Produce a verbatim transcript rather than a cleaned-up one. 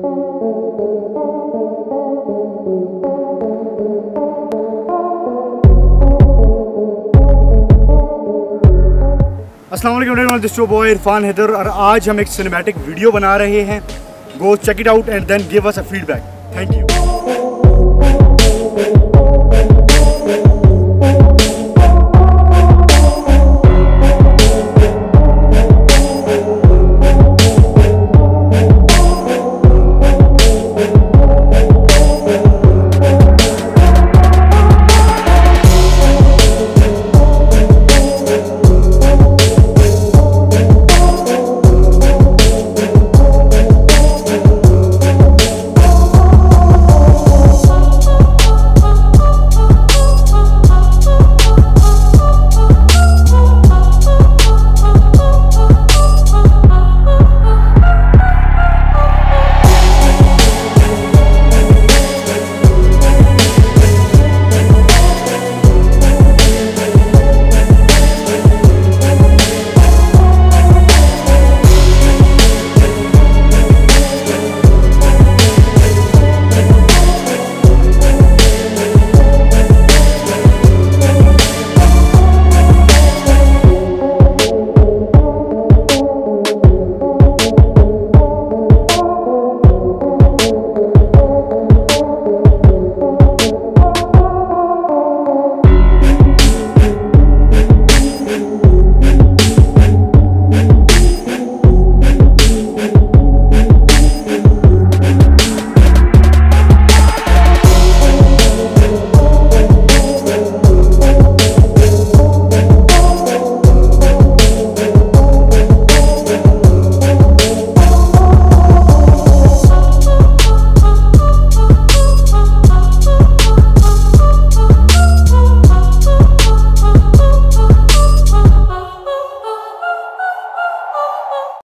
अस्सलाम वालेकुम, this your boy Irfan Haider और आज हम एक सिनेमैटिक वीडियो बना रहे हैं। Go check it out and then give us a feedback. Thank you.